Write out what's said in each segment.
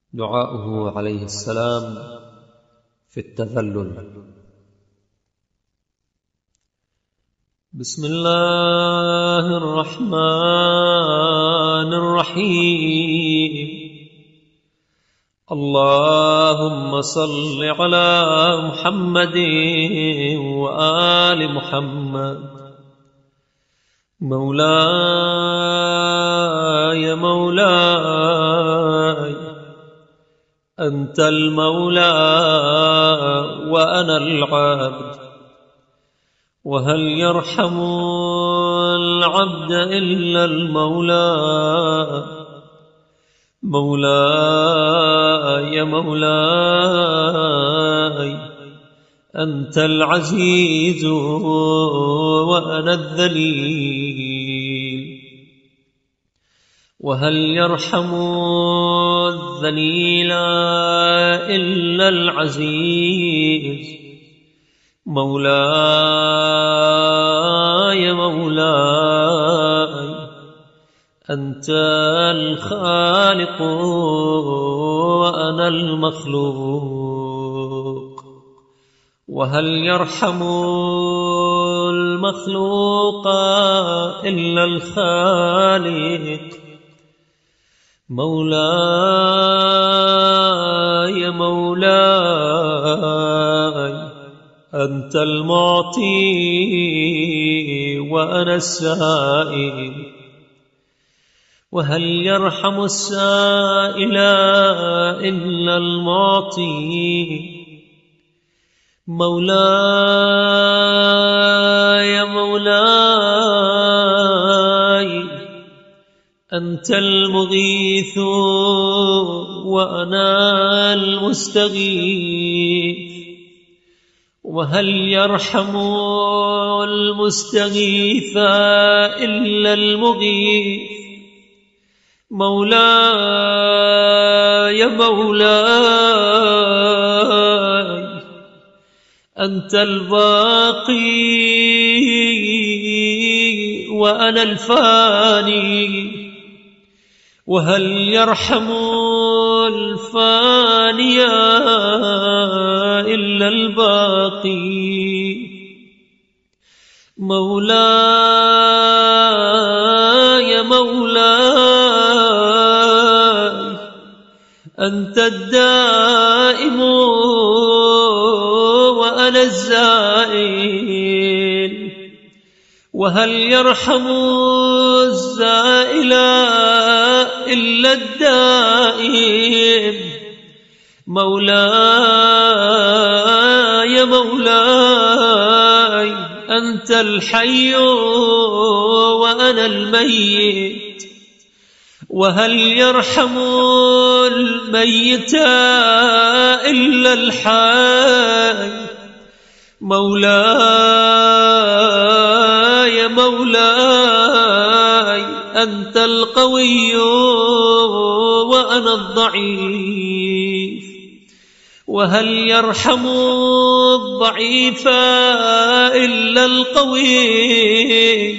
دعاؤه عليه السلام في التذلل. بسم الله الرحمن الرحيم. اللهم صل على محمد وآل محمد. مولاي مولاي أنت المولى وأنا العبد، وهل يرحم العبد إلا المولى. مولاي مولاي أنت العزيز وأنا الذليل، وهل يرحم الذليل إلا العزيز. مولاي مولاي أنت الخالق وأنا المخلوق، وهل يرحم المخلوق إلا الخالق. مولاي مولاي أنت المعطي وأنا السائل، وهل يرحم السائل إلا المعطي. مولاي مولاي أنت المغيث وأنا المستغيث، وهل يرحم المستغيث إلا المغيث. مولاي مولاي أنت الباقي وأنا الفاني، وهل يرحم الفاني إلا الباقي. مولاي مولاي أنت الدائم وأنا الزائل، وهل يرحم الزائل إلا الدائم. مولاي مولاي أنت الحي وأنا الميت، وهل يرحم الميت إلا الحي. مولاي مولاي أنت القوي وأنا الضعيف، وهل يرحم الضعيف إلا القوي.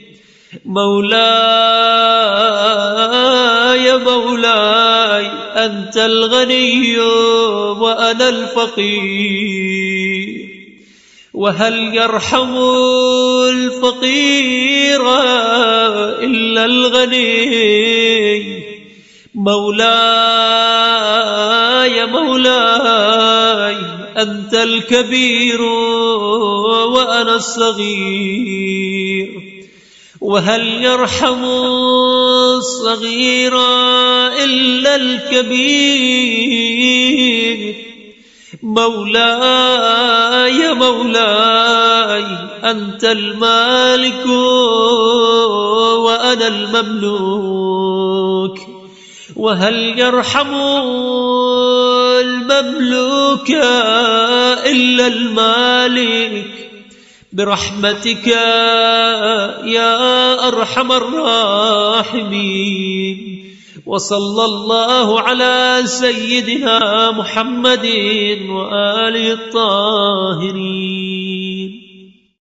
مولاي مولاي أنت الغني وأنا الفقير، وهل يرحم الفقير إلا الغني. مولاي مولاي أنت الكبير وأنا الصغير، وهل يرحم الصغير إلا الكبير. مولاي مولاي أنت المالك وأنا المملوك، وهل يرحم المملوك إلا المالك. برحمتك يا أرحم الراحمين، وصلى الله على سيدنا محمد وآله الطاهرين.